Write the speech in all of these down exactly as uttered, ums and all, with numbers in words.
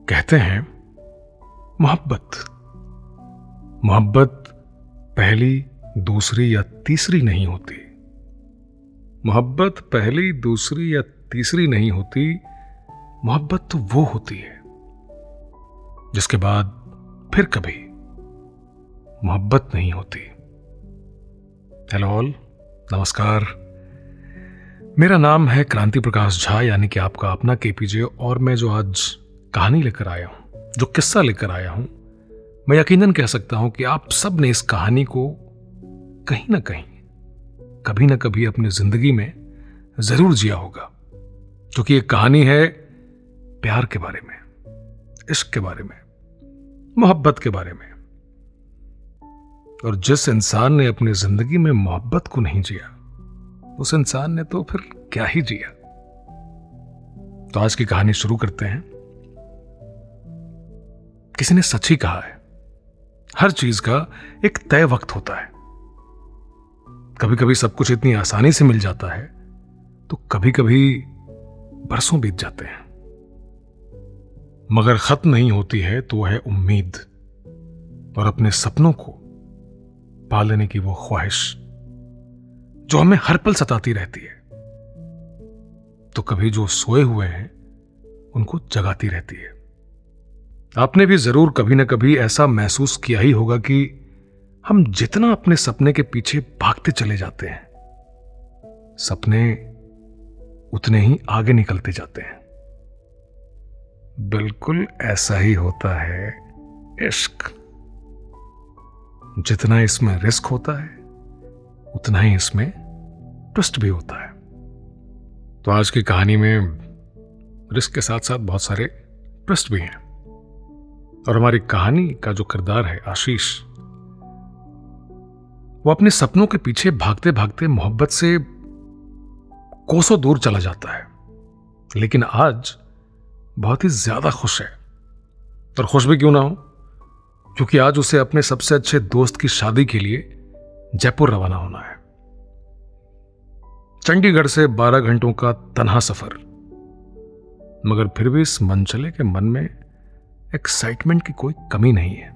कहते हैं मोहब्बत मोहब्बत पहली, दूसरी या तीसरी नहीं होती। मोहब्बत पहली, दूसरी या तीसरी नहीं होती। मोहब्बत तो वो होती है जिसके बाद फिर कभी मोहब्बत नहीं होती। हेलो ऑल, नमस्कार। मेरा नाम है क्रांति प्रकाश झा, यानी कि आपका अपना केपीजे। और मैं जो आज कहानी लेकर आया हूं, जो किस्सा लेकर आया हूं, मैं यकीनन कह सकता हूं कि आप सब ने इस कहानी को कहीं ना कहीं, कभी ना कभी अपनी जिंदगी में जरूर जिया होगा। क्योंकि एक कहानी है प्यार के बारे में, इश्क के बारे में, मोहब्बत के बारे में। और जिस इंसान ने अपनी जिंदगी में मोहब्बत को नहीं जिया, उस इंसान ने तो फिर क्या ही जिया। तो आज की कहानी शुरू करते हैं। किसी ने सच ही कहा है, हर चीज का एक तय वक्त होता है। कभी कभी सब कुछ इतनी आसानी से मिल जाता है, तो कभी कभी बरसों बीत जाते हैं। मगर खत्म नहीं होती है तो है उम्मीद और अपने सपनों को पा लेने की वो ख्वाहिश जो हमें हर पल सताती रहती है। तो कभी जो सोए हुए हैं उनको जगाती रहती है। आपने भी जरूर कभी ना कभी ऐसा महसूस किया ही होगा कि हम जितना अपने सपने के पीछे भागते चले जाते हैं, सपने उतने ही आगे निकलते जाते हैं। बिल्कुल ऐसा ही होता है इश्क। जितना इसमें रिस्क होता है, उतना ही इसमें ट्विस्ट भी होता है। तो आज की कहानी में रिस्क के साथ साथ बहुत सारे ट्विस्ट भी हैं। और हमारी कहानी का जो किरदार है आशीष, वो अपने सपनों के पीछे भागते भागते मोहब्बत से कोसों दूर चला जाता है। लेकिन आज बहुत ही ज्यादा खुश है। और खुश भी क्यों ना हो, क्योंकि आज उसे अपने सबसे अच्छे दोस्त की शादी के लिए जयपुर रवाना होना है। चंडीगढ़ से बारह घंटों का तन्हा सफर, मगर फिर भी इस मनचले के मन में एक्साइटमेंट की कोई कमी नहीं है।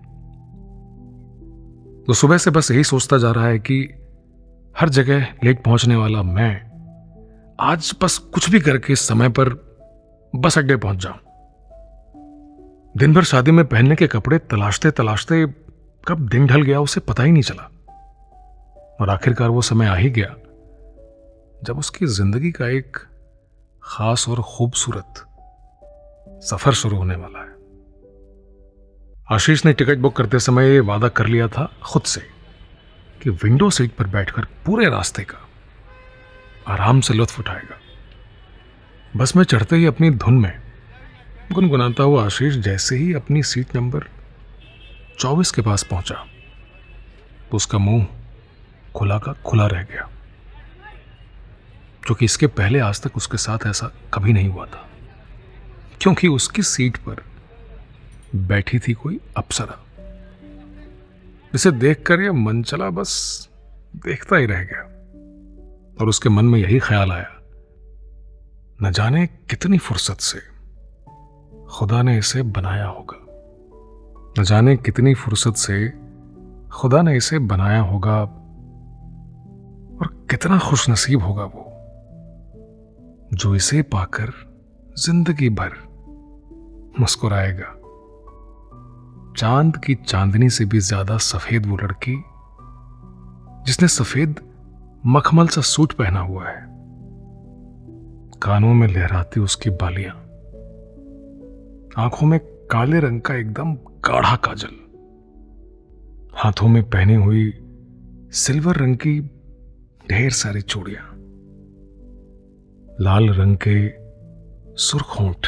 तो सुबह से बस यही सोचता जा रहा है कि हर जगह लेट पहुंचने वाला मैं आज बस कुछ भी करके समय पर बस अड्डे पहुंच जाऊं। दिन भर शादी में पहनने के कपड़े तलाशते तलाशते कब दिन ढल गया उसे पता ही नहीं चला। और आखिरकार वो समय आ ही गया जब उसकी जिंदगी का एक खास और खूबसूरत सफर शुरू होने वाला है। आशीष ने टिकट बुक करते समय ये वादा कर लिया था खुद से कि विंडो सीट पर बैठकर पूरे रास्ते का आराम से लुत्फ उठाएगा। बस में चढ़ते ही अपनी धुन में गुनगुनाता हुआ आशीष जैसे ही अपनी सीट नंबर चौबीस के पास पहुंचा, तो उसका मुंह खुला का खुला रह गया। क्योंकि इसके पहले आज तक उसके साथ ऐसा कभी नहीं हुआ था। क्योंकि उसकी सीट पर बैठी थी कोई अप्सरा, जिसे देखकर यह मनचला बस देखता ही रह गया। और उसके मन में यही ख्याल आया, न जाने कितनी फुर्सत से खुदा ने इसे बनाया होगा, न जाने कितनी फुर्सत से खुदा ने इसे बनाया होगा। और कितना खुशनसीब होगा वो जो इसे पाकर जिंदगी भर मुस्कुराएगा। चांद की चांदनी से भी ज्यादा सफेद वो लड़की जिसने सफेद मखमल सा सूट पहना हुआ है, कानों में लहराती उसकी बालियां, आंखों में काले रंग का एकदम गाढ़ा काजल, हाथों में पहनी हुई सिल्वर रंग की ढेर सारी चूड़ियां, लाल रंग के सुर्ख होंठ।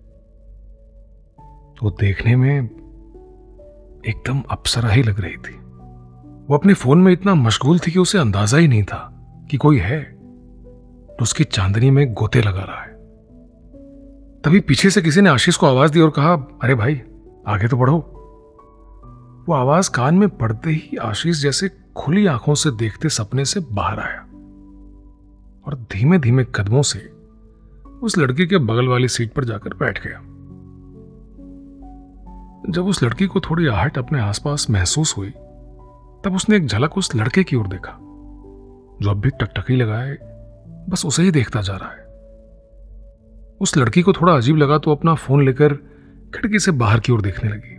वो देखने में एकदम अप्सरा ही लग रही थी। वो अपने फोन में इतना मशगूल थी कि उसे अंदाजा ही नहीं था कि कोई है तो उसकी चांदनी में गोते लगा रहा है। तभी पीछे से किसी ने आशीष को आवाज दी और कहा, अरे भाई आगे तो बढ़ो। वो आवाज कान में पड़ते ही आशीष जैसे खुली आंखों से देखते सपने से बाहर आया और धीमे धीमे कदमों से उस लड़की के बगल वाली सीट पर जाकर बैठ गया। जब उस लड़की को थोड़ी आहट अपने आसपास महसूस हुई, तब उसने एक झलक उस लड़के की ओर देखा जो अब भी टकटकी लगाए बस उसे ही देखता जा रहा है। उस लड़की को थोड़ा अजीब लगा तो अपना फोन लेकर खिड़की से बाहर की ओर देखने लगी।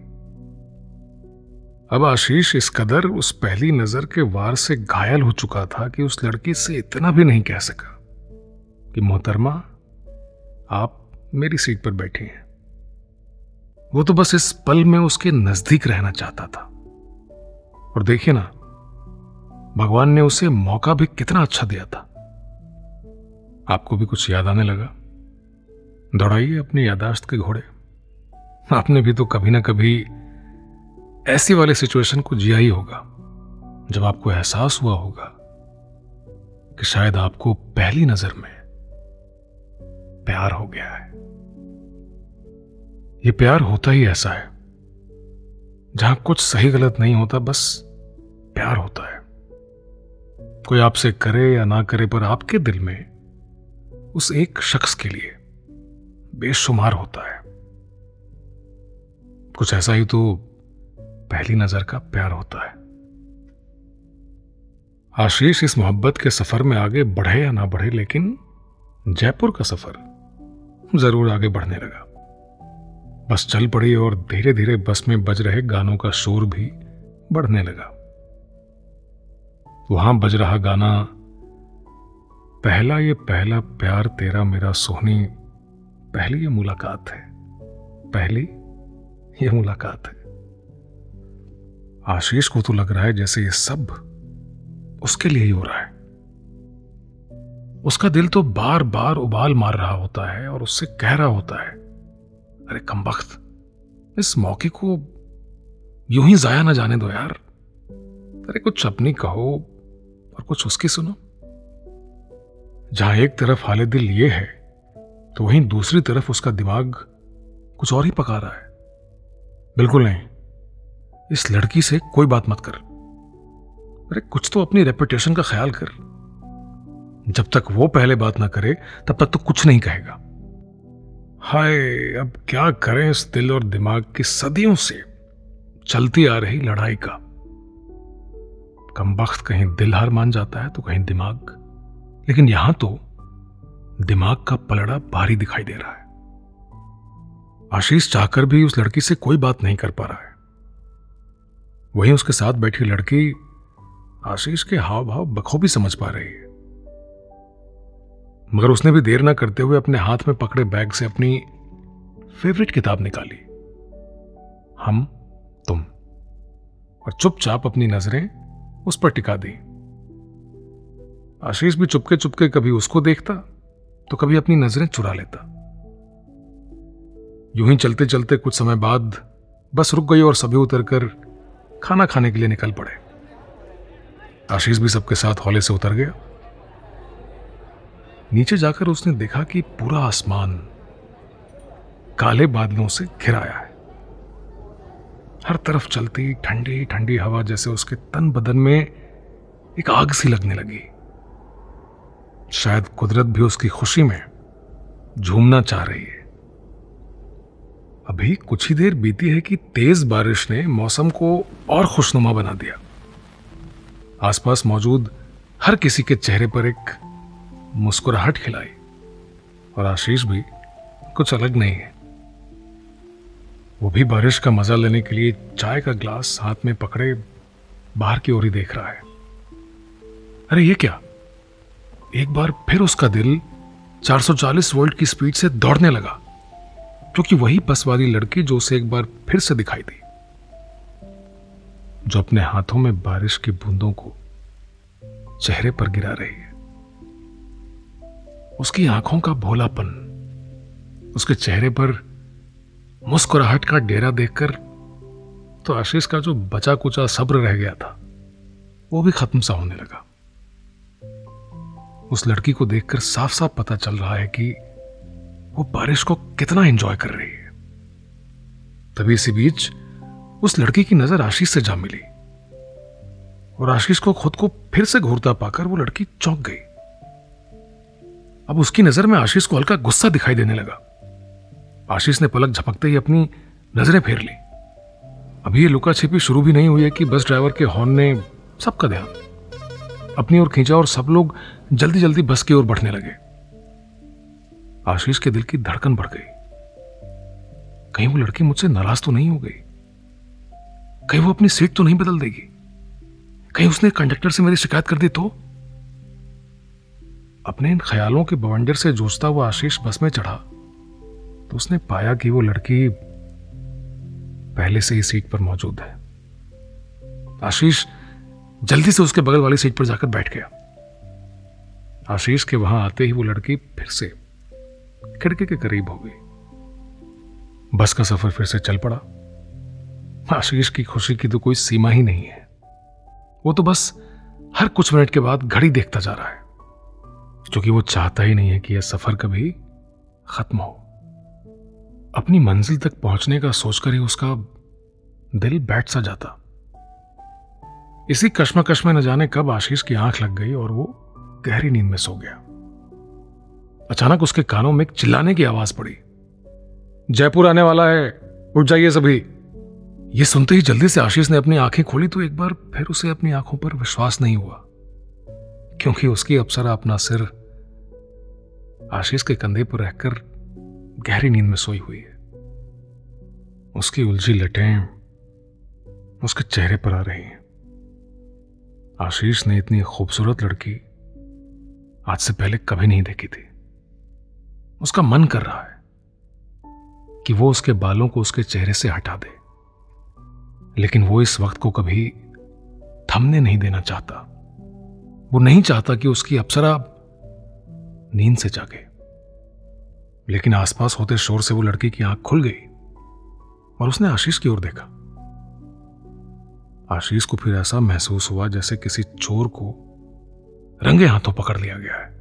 अब आशीष इस कदर उस पहली नजर के वार से घायल हो चुका था कि उस लड़की से इतना भी नहीं कह सका कि मोहतरमा, आप मेरी सीट पर बैठी हैं। वो तो बस इस पल में उसके नजदीक रहना चाहता था। और देखिए ना, भगवान ने उसे मौका भी कितना अच्छा दिया था। आपको भी कुछ याद आने लगा? दौड़ाइए अपनी यादाश्त के घोड़े। आपने भी तो कभी ना कभी ऐसी वाले सिचुएशन को जिया ही होगा जब आपको एहसास हुआ होगा कि शायद आपको पहली नजर में प्यार हो गया है। ये प्यार होता ही ऐसा है जहां कुछ सही गलत नहीं होता, बस प्यार होता है। कोई आपसे करे या ना करे, पर आपके दिल में उस एक शख्स के लिए बेशुमार होता है। कुछ ऐसा ही तो पहली नजर का प्यार होता है। आशीष इस मोहब्बत के सफर में आगे बढ़े या ना बढ़े, लेकिन जयपुर का सफर जरूर आगे बढ़ने लगा। बस चल पड़ी और धीरे धीरे बस में बज रहे गानों का शोर भी बढ़ने लगा। वहां बज रहा गाना, पहला ये पहला प्यार तेरा मेरा सोहनी, पहली ये मुलाकात है, पहली ये मुलाकात है। आशीष को तो लग रहा है जैसे ये सब उसके लिए ही हो रहा है। उसका दिल तो बार बार उबाल मार रहा होता है और उससे कह रहा होता है, अरे कमबख्त, इस मौके को यूं ही जाया ना जाने दो यार। अरे कुछ अपनी कहो और कुछ उसकी सुनो। जहां एक तरफ हाले दिल ये है तो वहीं दूसरी तरफ उसका दिमाग कुछ और ही पका रहा है। बिल्कुल नहीं, इस लड़की से कोई बात मत कर। अरे कुछ तो अपनी रेपुटेशन का ख्याल कर। जब तक वो पहले बात ना करे तब तक तो कुछ नहीं कहेगा। हाय, अब क्या करें इस दिल और दिमाग की सदियों से चलती आ रही लड़ाई का। कमबख्त कहीं दिल हार मान जाता है तो कहीं दिमाग, लेकिन यहां तो दिमाग का पलड़ा भारी दिखाई दे रहा है। आशीष चाहकर भी उस लड़की से कोई बात नहीं कर पा रहा है। वहीं उसके साथ बैठी लड़की आशीष के हाव भाव बखूबी समझ पा रही है, मगर उसने भी देर ना करते हुए अपने हाथ में पकड़े बैग से अपनी फेवरेट किताब निकाली, हम तुम, और चुपचाप अपनी नजरें उस पर टिका दी। आशीष भी चुपके चुपके कभी उसको देखता तो कभी अपनी नजरें चुरा लेता। यूं ही चलते चलते कुछ समय बाद बस रुक गई और सभी उतरकर खाना खाने के लिए निकल पड़े। आशीष भी सबके साथ हौले से उतर गया। नीचे जाकर उसने देखा कि पूरा आसमान काले बादलों से घिराया है। हर तरफ चलती ठंडी ठंडी हवा जैसे उसके तन बदन में एक आग सी लगने लगी। शायद कुदरत भी उसकी खुशी में झूमना चाह रही है। अभी कुछ ही देर बीती है कि तेज बारिश ने मौसम को और खुशनुमा बना दिया। आसपास मौजूद हर किसी के चेहरे पर एक मुस्कुराहट खिलाई, और आशीष भी कुछ अलग नहीं है। वो भी बारिश का मजा लेने के लिए चाय का ग्लास हाथ में पकड़े बाहर की ओर ही देख रहा है। अरे ये क्या! एक बार फिर उसका दिल चार सौ चालीस वोल्ट की स्पीड से दौड़ने लगा, क्योंकि वही बस वाली लड़की जो उसे एक बार फिर से दिखाई दी, जो अपने हाथों में बारिश की बूंदों को चेहरे पर गिरा रही है। उसकी आंखों का भोलापन, उसके चेहरे पर मुस्कुराहट का डेरा देखकर तो आशीष का जो बचा कुचा सब्र रह गया था वो भी खत्म सा होने लगा। उस लड़की को देखकर साफ साफ पता चल रहा है कि वो बारिश को कितना एंजॉय कर रही है। तभी इसी बीच उस लड़की की नजर आशीष से जा मिली, और आशीष को खुद को फिर से घूरता पाकर वो लड़की चौंक गई। अब उसकी नजर में आशीष को हल्का गुस्सा दिखाई देने लगा। आशीष ने पलक झपकते ही अपनी नजरें फेर ली अभी ये लुका छिपी शुरू भी नहीं हुई है कि बस ड्राइवर के हॉर्न ने सबका ध्यान अपनी ओर खींचा और सब लोग जल्दी जल्दी बस की ओर बढ़ने लगे। आशीष के दिल की धड़कन बढ़ गई। कहीं वो लड़की मुझसे नाराज तो नहीं हो गई, कहीं वो अपनी सीट तो नहीं बदल देगी, कहीं उसने कंडक्टर से मेरी शिकायत कर दी तो। अपने इन ख्यालों के बवंडर से जूझता हुआ आशीष बस में चढ़ा तो उसने पाया कि वो लड़की पहले से ही सीट पर मौजूद है। आशीष जल्दी से उसके बगल वाली सीट पर जाकर बैठ गया। आशीष के वहां आते ही वो लड़की फिर से खिड़की के करीब हो गई। बस का सफर फिर से चल पड़ा। आशीष की खुशी की तो कोई सीमा ही नहीं है। वो तो बस हर कुछ मिनट के बाद घड़ी देखता जा रहा है, क्योंकि वो चाहता ही नहीं है कि यह सफर कभी खत्म हो। अपनी मंजिल तक पहुंचने का सोचकर ही उसका दिल बैठ सा जाता। इसी कश्मकश में न जाने कब आशीष की आंख लग गई और वो गहरी नींद में सो गया। अचानक उसके कानों में एक चिल्लाने की आवाज पड़ी, जयपुर आने वाला है, उठ जाइए सभी। ये सुनते ही जल्दी से आशीष ने अपनी आंखें खोली तो एक बार फिर उसे अपनी आंखों पर विश्वास नहीं हुआ, क्योंकि उसकी अप्सरा अपना सिर आशीष के कंधे पर रखकर गहरी नींद में सोई हुई है। उसकी उलझी लटें उसके चेहरे पर आ रही हैं। आशीष ने इतनी खूबसूरत लड़की आज से पहले कभी नहीं देखी थी। उसका मन कर रहा है कि वो उसके बालों को उसके चेहरे से हटा दे, लेकिन वो इस वक्त को कभी थमने नहीं देना चाहता। वो नहीं चाहता कि उसकी अप्सरा नींद से जागे। लेकिन आसपास होते शोर से वो लड़की की आंख खुल गई और उसने आशीष की ओर देखा। आशीष को फिर ऐसा महसूस हुआ जैसे किसी चोर को रंगे हाथों पकड़ लिया गया है।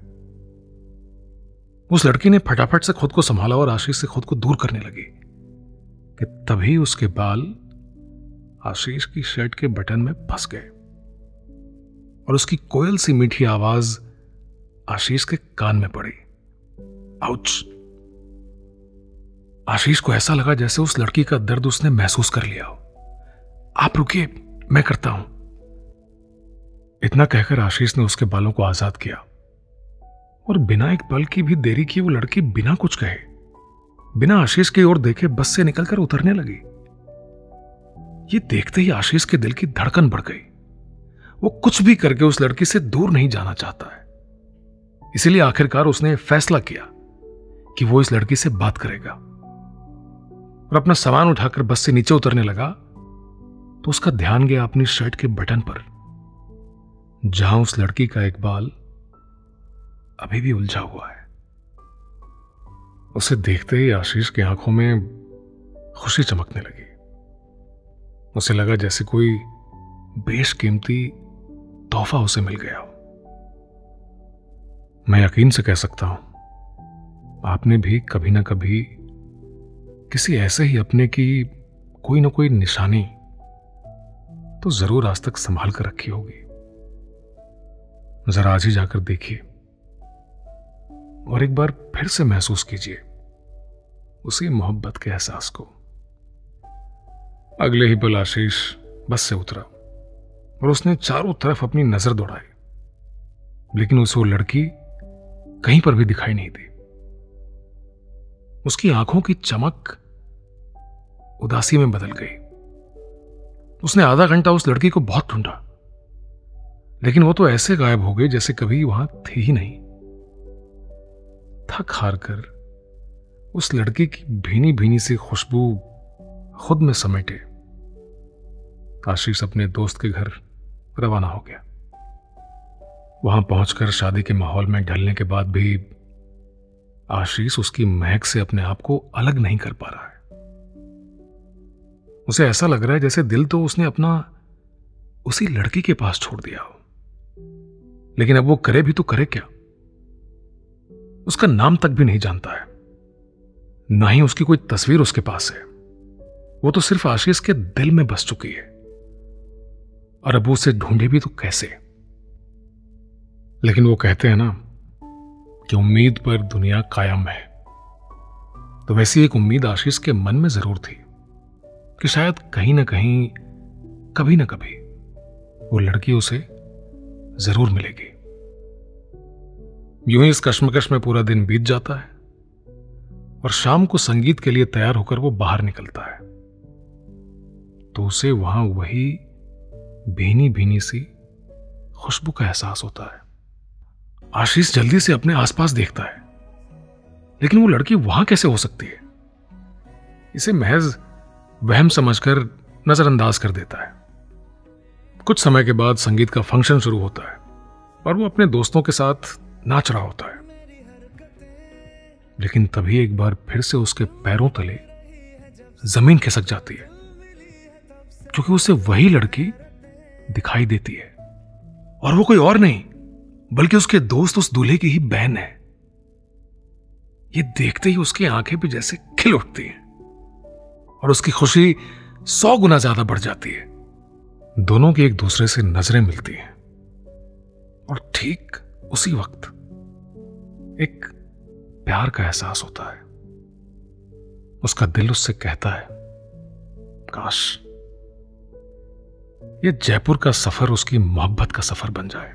उस लड़की ने फटाफट से खुद को संभाला और आशीष से खुद को दूर करने लगी कि तभी उसके बाल आशीष की शर्ट के बटन में फंस गए और उसकी कोयल सी मीठी आवाज आशीष के कान में पड़ी, आउच। आशीष को ऐसा लगा जैसे उस लड़की का दर्द उसने महसूस कर लिया हो। आप रुकिए, मैं करता हूं। इतना कहकर आशीष ने उसके बालों को आजाद किया और बिना एक पल की भी देरी किए वो लड़की बिना कुछ कहे, बिना आशीष की ओर देखे बस से निकलकर उतरने लगी। ये देखते ही आशीष के दिल की धड़कन बढ़ गई। वो कुछ भी करके उस लड़की से दूर नहीं जाना चाहता है, इसीलिए आखिरकार उसने फैसला किया कि वो इस लड़की से बात करेगा और अपना सामान उठाकर बस से नीचे उतरने लगा तो उसका ध्यान गया अपनी शर्ट के बटन पर, जहां उस लड़की का एक बाल अभी भी उलझा हुआ है। उसे देखते ही आशीष की आंखों में खुशी चमकने लगी। उसे लगा जैसे कोई बेशकीमती तोहफा उसे मिल गया हो। मैं यकीन से कह सकता हूं, आपने भी कभी ना कभी किसी ऐसे ही अपने की कोई ना कोई निशानी तो जरूर आज तक संभाल कर रखी होगी। जरा आज ही जाकर देखिए और एक बार फिर से महसूस कीजिए उसी मोहब्बत के एहसास को। अगले ही पल आशीष बस से उतरा और उसने चारों तरफ अपनी नजर दौड़ाई, लेकिन उसे वो लड़की कहीं पर भी दिखाई नहीं दी। उसकी आंखों की चमक उदासी में बदल गई। उसने आधा घंटा उस लड़की को बहुत ढूंढा, लेकिन वो तो ऐसे गायब हो गई जैसे कभी वहां थी ही नहीं। थक हार कर उस लड़की की भीनी भीनी सी खुशबू खुद में समेटे आशीष अपने दोस्त के घर रवाना हो गया। वहां पहुंचकर शादी के माहौल में ढलने के बाद भी आशीष उसकी महक से अपने आप को अलग नहीं कर पा रहा है। उसे ऐसा लग रहा है जैसे दिल तो उसने अपना उसी लड़की के पास छोड़ दिया हो, लेकिन अब वो करे भी तो करे क्या। उसका नाम तक भी नहीं जानता है, ना ही उसकी कोई तस्वीर उसके पास है। वो तो सिर्फ आशीष के दिल में बस चुकी है और अब उसे ढूंढे भी तो कैसे। लेकिन वो कहते हैं ना कि उम्मीद पर दुनिया कायम है, तो वैसी एक उम्मीद आशीष के मन में जरूर थी कि शायद कहीं ना कहीं कभी ना कभी वो लड़की उसे जरूर मिलेगी। यूं ही इस कश्मकश में पूरा दिन बीत जाता है और शाम को संगीत के लिए तैयार होकर वो बाहर निकलता है तो उसे वहां वही भीनी भीनी सी खुशबू का एहसास होता है। आशीष जल्दी से अपने आसपास देखता है, लेकिन वो लड़की वहां कैसे हो सकती है? इसे महज वहम समझकर नजरअंदाज कर देता है। कुछ समय के बाद संगीत का फंक्शन शुरू होता है और वो अपने दोस्तों के साथ नाच रहा होता है, लेकिन तभी एक बार फिर से उसके पैरों तले जमीन खिसक जाती है, क्योंकि उसे वही लड़की दिखाई देती है और वो कोई और नहीं बल्कि उसके दोस्त उस दूल्हे की ही बहन है। ये देखते ही उसकी आंखें भी जैसे खिल उठती हैं और उसकी खुशी सौ गुना ज्यादा बढ़ जाती है। दोनों की एक दूसरे से नजरें मिलती हैं और ठीक उसी वक्त एक प्यार का एहसास होता है। उसका दिल उससे कहता है, काश ये जयपुर का सफर उसकी मोहब्बत का सफर बन जाए।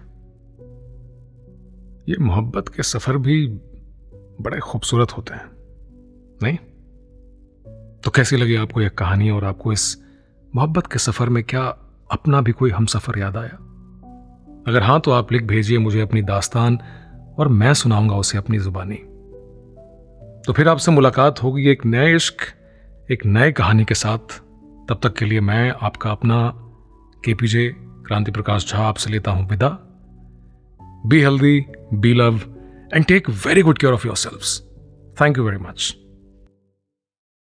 ये मोहब्बत के सफर भी बड़े खूबसूरत होते हैं, नहीं? तो कैसी लगी आपको यह कहानी और आपको इस मोहब्बत के सफर में क्या अपना भी कोई हम सफर याद आया? अगर हां तो आप लिख भेजिए मुझे अपनी दास्तान और मैं सुनाऊंगा उसे अपनी जुबानी। तो फिर आपसे मुलाकात होगी एक नए इश्क, एक नए कहानी के साथ। तब तक के लिए मैं आपका अपना केपीजे क्रांति प्रकाश झा आपसे लेता हूं विदा। Be healthy, be love and take very good care of yourselves. Thank you very much.